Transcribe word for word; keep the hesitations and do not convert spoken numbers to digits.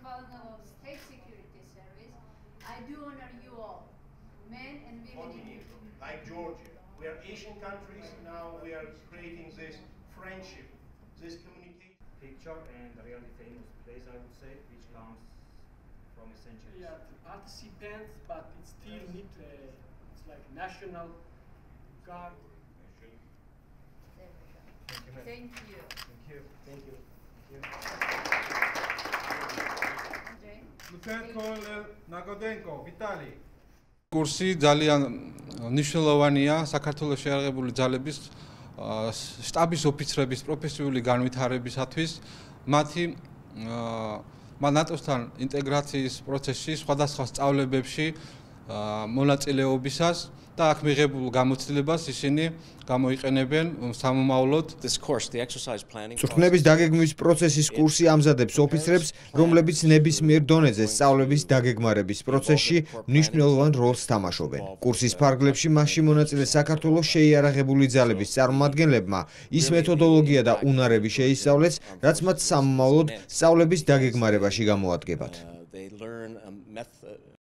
Volleyball State Security Service, I do honor you all, men and women in uniform. Like Georgia, we are Asian countries, now we are creating this friendship, this communication. Picture and really famous place, I would say, which comes from a century. Yeah, the participants, but it still need, uh, it's like National Guard. Thank you. Thank you. Thank you. Thank you. Andrei? Lieutenant Colonel Nagodenko, Vitali. კურსი ძალიან მნიშვნელოვანია საქართველოში აღებული ძალების შტაბის ოფიცრების პროფესიული განვითარებისათვის, მათი ნატოსთან ინტეგრაციის პროცესში, სხვადასხვა სწავლებებში მონაწილეობისას და აქ მიღებულ გამოცდილებას ისინი გამოიყენებენ სამომავლოდ. წვრთნების დაგეგმვის პროცესის კურსი ამზადებს ოფიცრებს, რომლებიც ნებისმიერ დონეზე სწავლების დაგეგმარების პროცესში მნიშვნელოვან როლს თამაშობენ. კურსის ფარგლებში მასში მონაწილე საქართველოს შეიარაღებული ძალების წარმომადგენლებმა ის მეთოდოლოგია და უნარები შეისწავლეს, რაც მათ სამომავლოდ სწავლების დაგეგმარებაში გამოადგებათ.